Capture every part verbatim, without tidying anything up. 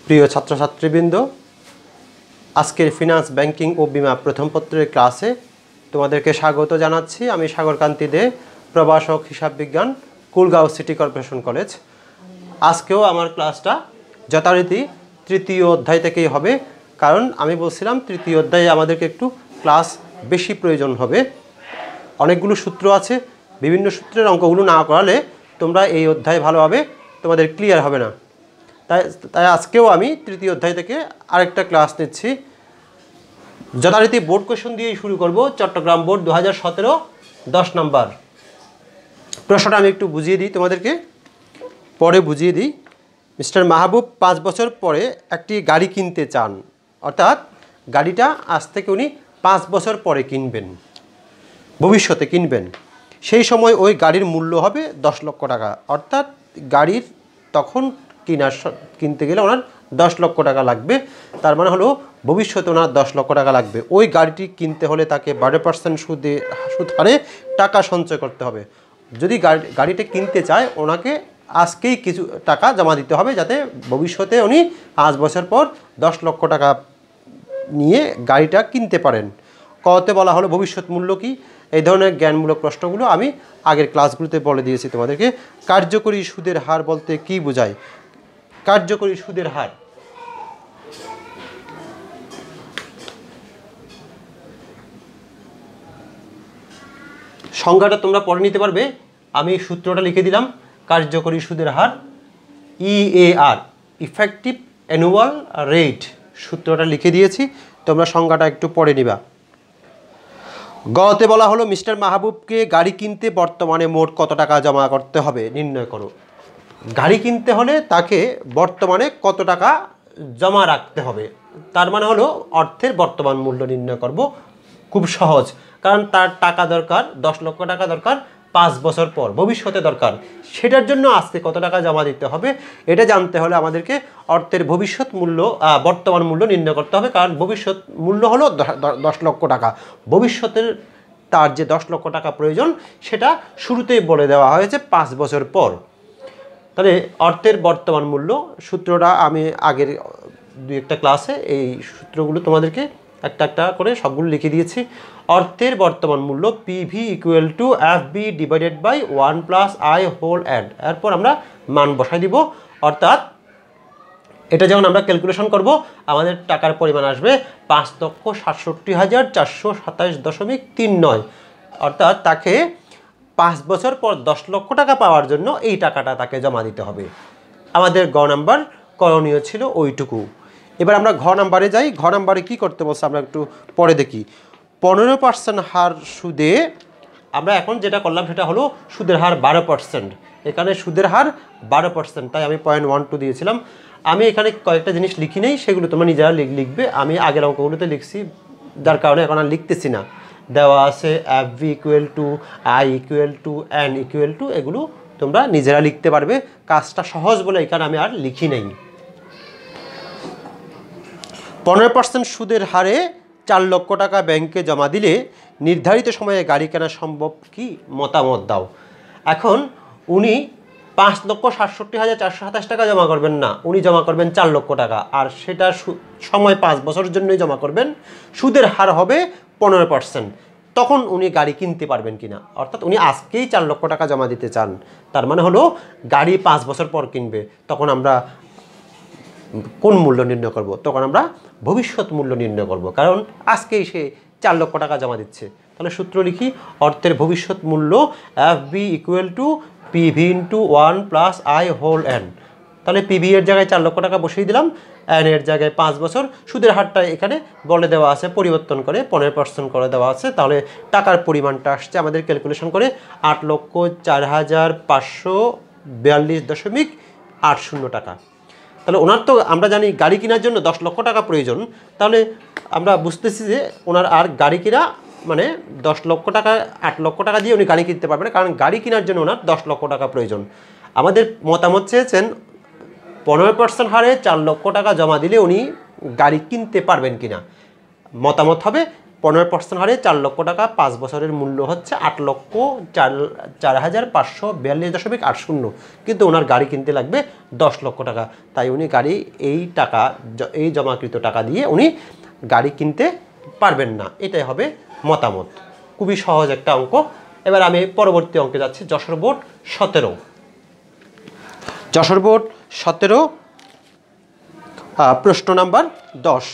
প্রিয় ছাত্রছাত্রীবৃন্দ, আজকের finance banking ও বিমা প্রথম পত্রের ক্লাসে তোমাদেরকে স্বাগত জানাচ্ছি। আমি সাগরকান্তি দে, প্রভাষক হিসাব বিজ্ঞান, কুলগাঁও সিটি কর্পোরেশন কলেজ। আজকেও আমার ক্লাসটা যথারীতি তৃতীয় অধ্যায় থেকেই হবে, কারণ আমি বলছিলাম তৃতীয় অধ্যায়ে আমাদেরকে একটু ক্লাস বেশি প্রয়োজন হবে। অনেকগুলো সূত্র আছে, বিভিন্ন সূত্রের অঙ্কগুলো না করালে তোমরা এই অধ্যায় ভালোভাবে তোমাদের ক্লিয়ার হবে না। তাই তাই আজকেও আমি তৃতীয় অধ্যায় থেকে আরেকটা ক্লাস নিচ্ছি। যথারীতি বোর্ড কোয়েশন দিয়েই শুরু করব। চট্টগ্রাম বোর্ড দু হাজার সতেরো দশ নম্বর প্রশ্নটা আমি একটু বুঝিয়ে দিই তোমাদেরকে, পরে বুঝিয়ে দিই। মিস্টার মাহবুব পাঁচ বছর পরে একটি গাড়ি কিনতে চান, অর্থাৎ গাড়িটা আজ থেকে উনি পাঁচ বছর পরে কিনবেন, ভবিষ্যতে কিনবেন। সেই সময় ওই গাড়ির মূল্য হবে দশ লক্ষ টাকা, অর্থাৎ গাড়ির তখন কিনার কিনতে গেলে ওনার দশ লক্ষ টাকা লাগবে। তার মানে হলো ভবিষ্যতে ওনার দশ লক্ষ টাকা লাগবে। ওই গাড়িটি কিনতে হলে তাকে বারো পার্সেন্ট সুদে সুদ হারে টাকা সঞ্চয় করতে হবে। যদি গাড়ি গাড়িটা কিনতে চায় ওনাকে আজকেই কিছু টাকা জমা দিতে হবে, যাতে ভবিষ্যতে উনি পাঁচ বছর পর দশ লক্ষ টাকা নিয়ে গাড়িটা কিনতে পারেন। কতে বলা হলো ভবিষ্যৎ মূল্য কি, এই ধরনের জ্ঞানমূলক প্রশ্নগুলো আমি আগের ক্লাসগুলোতে বলে দিয়েছি তোমাদেরকে। কার্যকরী সুদের হার বলতে কি বোঝায়? কার্যকরী সুদের হার সংজ্ঞাটা তোমরা পড়ে নিতে পারবে। আমি সূত্রটা লিখে দিলাম। কার্যকরী সুদের হার E A R, effective annual rate, সূত্রটা লিখে দিয়েছি, তোমরা সংজ্ঞাটা একটু পড়ে নিবা। গতে বলা হলো মিস্টার মাহবুবকে গাড়ি কিনতে বর্তমানে মোট কত টাকা জমা করতে হবে নির্ণয় করো। গাড়ি কিনতে হলে তাকে বর্তমানে কত টাকা জমা রাখতে হবে, তার মানে হলো অর্থের বর্তমান মূল্য নির্ণয় করব। খুব সহজ, কারণ তার টাকা দরকার, দশ লক্ষ টাকা দরকার পাঁচ বছর পর, ভবিষ্যতে দরকার। সেটার জন্য আজকে কত টাকা জমা দিতে হবে এটা জানতে হলে আমাদেরকে অর্থের ভবিষ্যৎ মূল্য বর্তমান মূল্য নির্ণয় করতে হবে, কারণ ভবিষ্যৎ মূল্য হলো দশ লক্ষ টাকা। ভবিষ্যতের তার যে দশ লক্ষ টাকা প্রয়োজন সেটা শুরুতেই বলে দেওয়া হয়েছে পাঁচ বছর পর। তাহলে অর্থের বর্তমান মূল্য সূত্রটা আমি আগের দুই একটা ক্লাসে এই সূত্রগুলো তোমাদেরকে একটা একটা করে সবগুলো লিখে দিয়েছি। অর্থের বর্তমান মূল্য PV equal to F V divided by one plus I whole add, এরপর আমরা মান বসাই দিব। অর্থাৎ এটা যখন আমরা ক্যালকুলেশন করব আমাদের টাকার পরিমাণ আসবে পাঁচ লক্ষ সাতষট্টি হাজার চারশো সাতাশ দশমিক তিন নয়। অর্থাৎ তাকে পাঁচ বছর পর দশ লক্ষ টাকা পাওয়ার জন্য এই টাকাটা তাকে জমা দিতে হবে। আমাদের গ নাম্বার করণীয় ছিল ওইটুকু। এবার আমরা ঘ নাম্বারে যাই। ঘ নাম্বারে কী করতে বলছে আমরা একটু পরে দেখি। পনেরো পার্সেন্ট হার সুদে, আমরা এখন যেটা করলাম সেটা হলো সুদের হার বারো পার্সেন্ট। এখানে সুদের হার বারো পার্সেন্ট, তাই আমি পয়েন্ট ওয়ান টু দিয়েছিলাম। আমি এখানে কয়েকটা জিনিস লিখি নেই, সেগুলো তোমরা নিজেরা লিখবে। আমি আগের অঙ্কগুলোতে লিখছি, যার কারণে এখন আর লিখতেছি না। দেওয়া আছে F V equal to I equal to N equal to, এগুলো তোমরা নিজেরা লিখতে পারবে। কাজটা সহজ বলে এখানে আমি আর লিখি নেই। পনেরো পার্সেন্ট সুদের হারে চার লক্ষ টাকা ব্যাংকে জমা দিলে নির্ধারিত সময়ে গাড়ি কেনা সম্ভব কি, মতামত দাও। এখন উনি পাঁচ লক্ষ সাতষট্টি হাজার চারশো সাতাশ টাকা জমা করবেন না, উনি জমা করবেন চার লক্ষ টাকা, আর সেটা সময় পাঁচ বছরের জন্যই জমা করবেন। সুদের হার হবে পনেরো পার্সেন্ট। তখন উনি গাড়ি কিনতে পারবেন কিনা, অর্থাৎ উনি আজকেই চার লক্ষ টাকা জমা দিতে চান, তার মানে হলো গাড়ি পাঁচ বছর পর কিনবে। তখন আমরা কোন মূল্য নির্ণয় করব? তখন আমরা ভবিষ্যৎ মূল্য নির্ণয় করব, কারণ আজকেই সে চার লক্ষ টাকা জমা দিচ্ছে। তাহলে সূত্র লিখি, অর্থের ভবিষ্যৎ মূল্য F V equal to PV into one plus I whole N. তাহলে পিভি এর জায়গায় চার লক্ষ টাকা বসিয়ে দিলাম, এন এর জায়গায় পাঁচ বছর। সুদের হারটা এখানে বলে দেওয়া আছে, পরিবর্তন করে পনেরো পার্সেন্ট করে দেওয়া আছে। তাহলে টাকার পরিমাণটা আসছে আমাদের ক্যালকুলেশন করে আট লক্ষ চার হাজার পাঁচশো বিয়াল্লিশ দশমিক আট শূন্য টাকা। তাহলে ওনার তো আমরা জানি গাড়ি কেনার জন্য দশ লক্ষ টাকা প্রয়োজন। তাহলে আমরা বুঝতেছি যে ওনার আর গাড়ি কেনা মানে দশ লক্ষ টাকা, আট লক্ষ টাকা দিয়ে উনি গাড়ি কিনতে পারবেন না, কারণ গাড়ি কেনার জন্য ওনার দশ লক্ষ টাকা প্রয়োজন। আমাদের মতামত চেয়েছেন পনেরো পার্সেন্ট হারে চার লক্ষ টাকা জমা দিলে উনি গাড়ি কিনতে পারবেন কিনা। মতামত হবে পনেরো পার্সেন্ট হারে চার লক্ষ টাকা, পাঁচ বছরের মূল্য হচ্ছে আট লক্ষ চার চার হাজার পাঁচশো বিয়াল্লিশ দশমিক আট শূন্য, কিন্তু ওনার গাড়ি কিনতে লাগবে দশ লক্ষ টাকা। তাই উনি গাড়ি এই টাকা এই জমাকৃত টাকা দিয়ে উনি গাড়ি কিনতে পারবেন না। এটাই হবে মতামত। খুবই সহজ একটা অঙ্ক। এবার আমি পরবর্তী অঙ্কে যাচ্ছি। যশোর বোর্ড সতেরো, যশোর বোর্ড সতেরো প্রশ্ন নাম্বার দশ।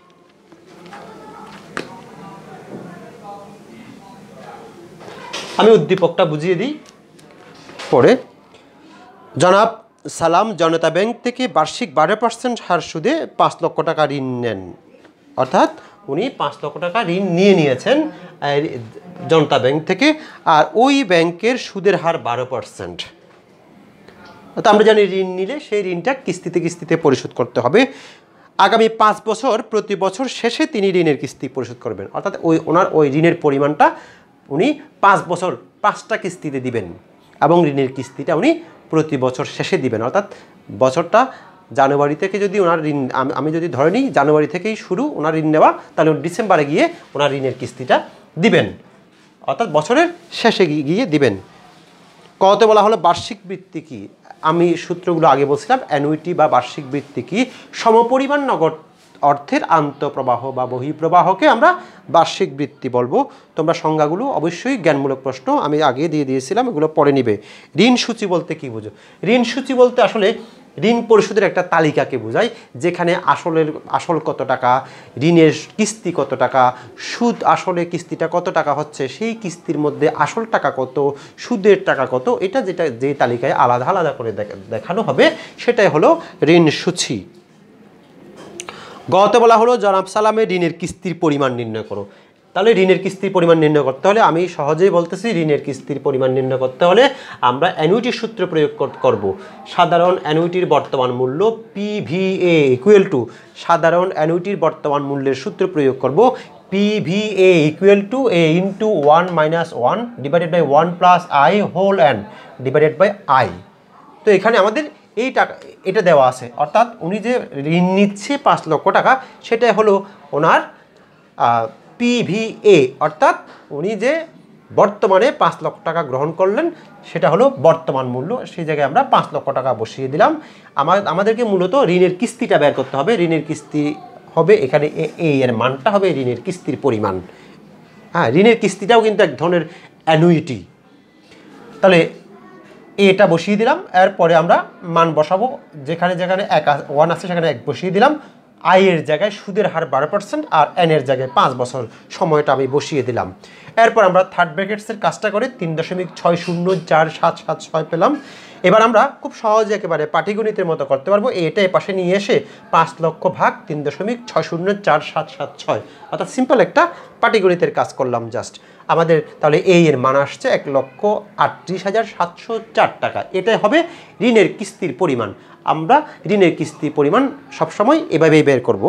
আমি উদ্দীপকটা বুঝিয়ে দিই পরে। জনাব সালাম জনতা ব্যাংক থেকে বার্ষিক বারো পার্সেন্ট হার সুদে পাঁচ লক্ষ টাকা ঋণ নেন, অর্থাৎ উনি পাঁচ লক্ষ টাকা ঋণ নিয়ে নিয়েছেন জনতা ব্যাংক থেকে, আর ওই ব্যাংকের সুদের হার বারো পার্সেন্ট। তো আমরা জানি ঋণ নিলে সেই ঋণটা কিস্তিতে কিস্তিতে পরিশোধ করতে হবে। আগামী পাঁচ বছর প্রতি বছর শেষে তিনি ঋণের কিস্তি পরিশোধ করবেন, অর্থাৎ ওই ওনার ওই ঋণের পরিমাণটা উনি পাঁচ বছর পাঁচটা কিস্তিতে দিবেন এবং ঋণের কিস্তিটা উনি প্রতি বছর শেষে দিবেন। অর্থাৎ বছরটা জানুয়ারি থেকে যদি ওনার ঋণ আমি যদি ধরে নিই জানুয়ারি থেকেই শুরু ওনার ঋণ নেওয়া, তাহলে ডিসেম্বরে গিয়ে ওনার ঋণের কিস্তিটা দিবেন, অর্থাৎ বছরের শেষে গিয়ে দিবেন। কতে বলা হলো বার্ষিক বৃত্তি কি? আমি সূত্রগুলো আগে বলছিলাম। অ্যানুইটি বা বার্ষিক বৃত্তি কি? সমপরিমাণ নগদ অর্থের আন্তঃপ্রবাহ বা বহিঃপ্রবাহকে আমরা বার্ষিক বৃত্তি বলবো। তোমরা সংজ্ঞাগুলো অবশ্যই জ্ঞানমূলক প্রশ্ন আমি আগে দিয়ে দিয়েছিলাম, এগুলো পড়ে নিবে। ঋণ সূচি বলতে কি বুঝো? ঋণ সূচি বলতে আসলে ঋণ পরিশোধের একটা তালিকাকে বোঝায়, যেখানে আসলের আসল কত টাকা, ঋণের কিস্তি কত টাকা, সুদ আসলে কিস্তিটা কত টাকা হচ্ছে, সেই কিস্তির মধ্যে আসল টাকা কত, সুদের টাকা কত, এটা যেটা যে তালিকায় আলাদা আলাদা করে দেখানো হবে সেটাই হলো ঋণ সূচি। গতে বলা হলো জনাব সালামের ঋণের কিস্তির পরিমাণ নির্ণয় করো। তাহলে ঋণের কিস্তির পরিমাণ নির্ণয় করতে হলে আমি সহজেই বলতেছি, ঋণের কিস্তির পরিমাণ নির্ণয় করতে হলে আমরা অ্যানুইটির সূত্র প্রয়োগ করব। সাধারণ অ্যানুইটির বর্তমান মূল্য পিভিএ ইকুয়াল টু সাধারণ অ্যানুইটির বর্তমান মূল্যের সূত্র প্রয়োগ করব PVA equal to A into one minus one divided by one plus I whole N divided by I. তো এখানে আমাদের এই টাকা এটা দেওয়া আছে, অর্থাৎ উনি যে ঋণ নিচ্ছে পাঁচ লক্ষ টাকা সেটাই হলো ওনার পিভিএ, অর্থাৎ উনি যে বর্তমানে পাঁচ লক্ষ টাকা গ্রহণ করলেন সেটা হলো বর্তমান মূল্য। সেই জায়গায় আমরা পাঁচ লক্ষ টাকা বসিয়ে দিলাম। আমাদেরকে মূলত ঋণের কিস্তিটা বের করতে হবে। ঋণের কিস্তি হবে এখানে এ এর মানটা হবে ঋণের কিস্তির পরিমাণ। হ্যাঁ, ঋণের কিস্তিটাও কিন্তু এক ধরনের অ্যানুইটি। তাহলে এটা বসিয়ে দিলাম, এরপরে আমরা মান বসাবো। যেখানে যেখানে এক ওয়ান আছে সেখানে এক বসিয়ে দিলাম। আয়ের জায়গায় সুদের হার বারো পার্সেন্ট আর এনের জায়গায় পাঁচ বছর সময়টা আমি বসিয়ে দিলাম। এরপর আমরা থার্ড ব্র্যাকেটসের কাজটা করে তিন দশমিক ছয় শূন্য চার সাত সাত ছয় পেলাম। এবার আমরা খুব সহজে একেবারে পাটিগণিতের মতো করতে পারবো। এটা এ পাশে নিয়ে এসে পাঁচ লক্ষ ভাগ তিন দশমিক ছয় শূন্য চার সাত সাত ছয়, অর্থাৎ সিম্পল একটা পাটিগণিতের কাজ করলাম জাস্ট। আমাদের তাহলে এই এর মান আসছে এক লক্ষ আটত্রিশ হাজার সাতশো চার টাকা। এটাই হবে ঋণের কিস্তির পরিমাণ। আমরা ঋণের কিস্তির পরিমাণ সবসময় এভাবেই বের করব।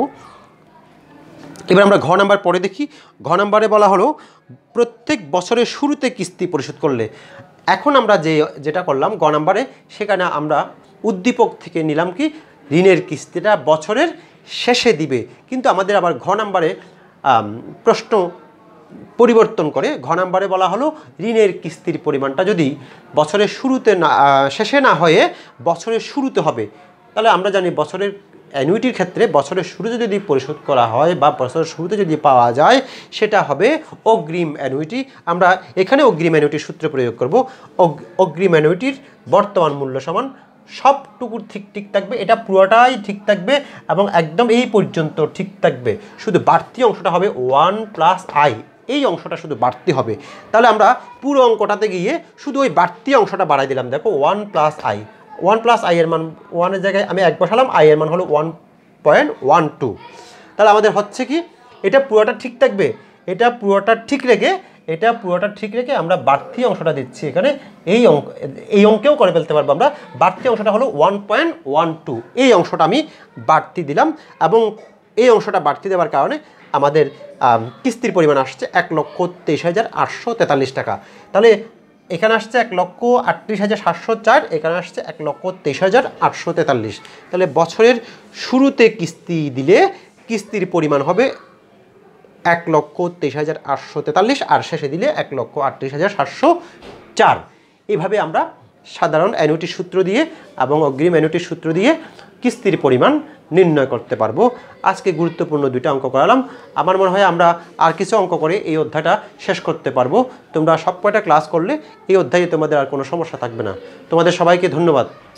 এবার আমরা ঘ নাম্বার পরে দেখি। ঘ নাম্বারে বলা হলো প্রত্যেক বছরের শুরুতে কিস্তি পরিশোধ করলে। এখন আমরা যে যেটা করলাম গ নাম্বারে, সেখানে আমরা উদ্দীপক থেকে নিলাম কি ঋণের কিস্তিটা বছরের শেষে দিবে, কিন্তু আমাদের আবার ঘ নাম্বারে প্রশ্ন পরিবর্তন করে ঘ নাম্বারে বলা হলো ঋণের কিস্তির পরিমাণটা যদি বছরের শুরুতে না শেষে না হয়ে বছরের শুরুতে হবে। তাহলে আমরা জানি বছরের অ্যানুইটির ক্ষেত্রে বছরের শুরুতে যদি পরিশোধ করা হয় বা বছরের শুরুতে যদি পাওয়া যায় সেটা হবে অগ্রিম অ্যানুইটি। আমরা এখানে অগ্রিম অ্যানুইটির সূত্র প্রয়োগ করব। অগ্রিম অ্যানুইটির বর্তমান মূল্য সমান সবটুকু ঠিক ঠিক থাকবে, এটা পুরোটাই ঠিক থাকবে এবং একদম এই পর্যন্ত ঠিক থাকবে, শুধু বাড়তি অংশটা হবে ওয়ান প্লাস আই, এই অংশটা শুধু বাড়তি হবে। তাহলে আমরা পুরো অঙ্কটাতে গিয়ে শুধু ওই বাড়তি অংশটা বাড়াই দিলাম। দেখো one plus I, one plus I এর মান ওয়ানের জায়গায় আমি এক বসালাম, আই এর মান হলো ওয়ান পয়েন্ট ওয়ান টু। তাহলে আমাদের হচ্ছে কি এটা পুরোটা ঠিক থাকবে, এটা পুরোটা ঠিক রেখে এটা পুরোটা ঠিক রেখে আমরা বাড়তি অংশটা দিচ্ছি এখানে। এই অঙ্ক এই অঙ্কেও করে ফেলতে পারবো আমরা। বাড়তি অংশটা হলো ওয়ান পয়েন্ট ওয়ান টু, এই অংশটা আমি বাড়তি দিলাম এবং এই অংশটা বাড়তি দেওয়ার কারণে আমাদের কিস্তির পরিমাণ আসছে এক লক্ষ তেইশ হাজার আটশো তেতাল্লিশ টাকা। তাহলে এখানে আসছে এক লক্ষ আটত্রিশ হাজার সাতশো চার, এখানে আসছে এক লক্ষ তেইশ হাজার আটশো তেতাল্লিশ। তাহলে বছরের শুরুতে কিস্তি দিলে কিস্তির পরিমাণ হবে এক লক্ষ তেইশ হাজার আটশো তেতাল্লিশ, আর শেষে দিলে এক লক্ষ আটত্রিশ হাজার সাতশো চার। এইভাবে আমরা সাধারণ অ্যানুইটির সূত্র দিয়ে এবং অগ্রিম অ্যানুইটির সূত্র দিয়ে কিস্তির পরিমাণ নির্ণয় করতে পারবো। আজকে গুরুত্বপূর্ণ দুইটা অঙ্ক করালাম। আমার মনে হয় আমরা আর কিছু অঙ্ক করে এই অধ্যায়টা শেষ করতে পারবো। তোমরা সব কয়টা ক্লাস করলে এই অধ্যায়ে তোমাদের আর কোনো সমস্যা থাকবে না। তোমাদের সবাইকে ধন্যবাদ।